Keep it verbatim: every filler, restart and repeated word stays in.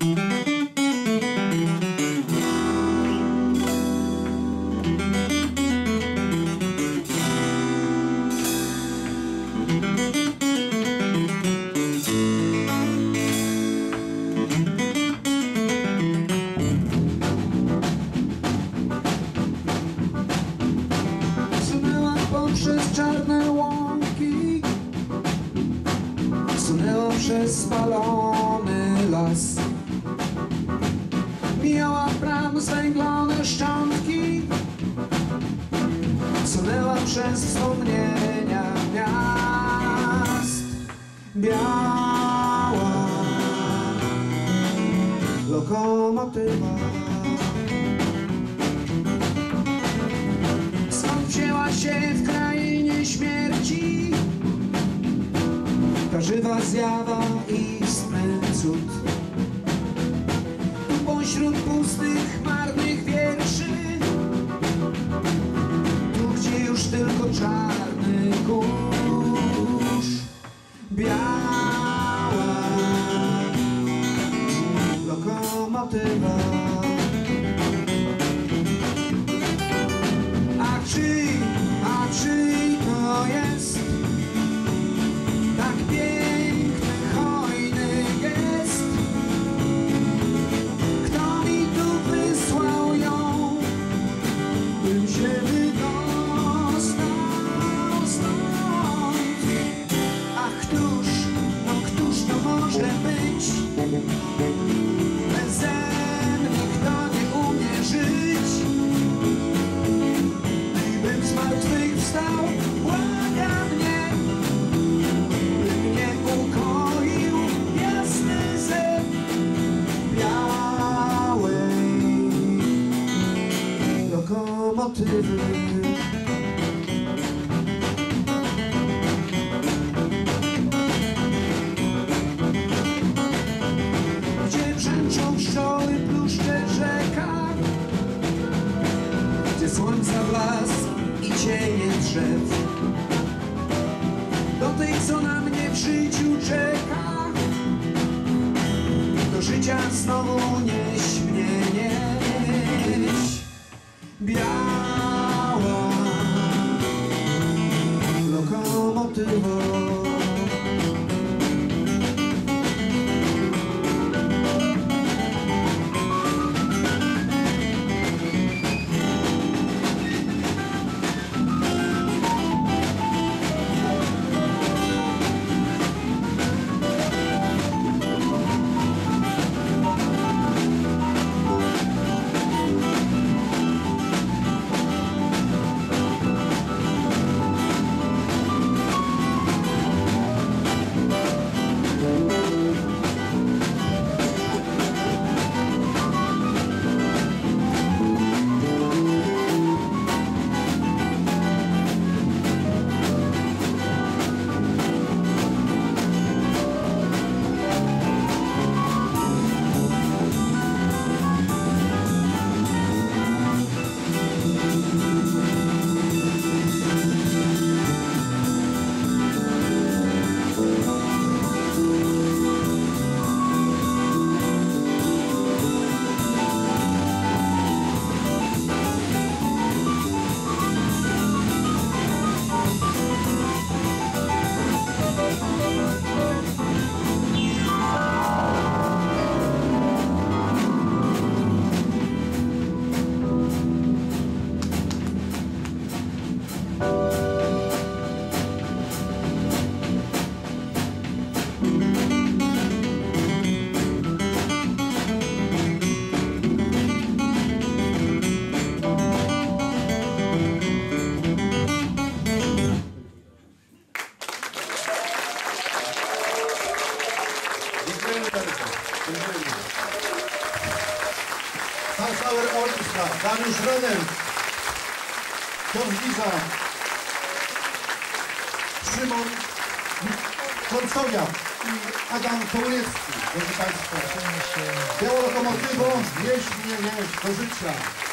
Przez czarne łąki, sunęła przez spalony las, mijała bram zwęglone szczątki, sunęła przez wspomnienia miast. Biała lokomotywa, skąd wzięła się w krainie śmierci ta żywa zjawa, istny cud. Tu pośród pustych, marnych wierszy, tu gdzie już tylko czarny kurz. Biała lokomotywa, a czyj, a czyj to jest tak piękny, hojny gest? Kto mi tu wysłał ją, bym się wydostał stąd? A któż, no któż to może być bezenny, kto nie umie żyć? Bym zmartwychwstał, błaga mnie, by mnie ukoił jasny zew białej lokomotywy. Gdzie brzęczą pszczoły, pluszcze rzeka, gdzie słońca blask i cienie drzew, do tej, co na mnie w życiu czeka, do życia znowu nieś mnie, nieś. Biała lokomotywo, Sunflower Orchestra, Dariusz Renner, Piotr Giza, Szymon Korcowiak, Adam Kołlecki, proszę Państwa. Białą lokomotywą, nieś mnie, nieś do życia.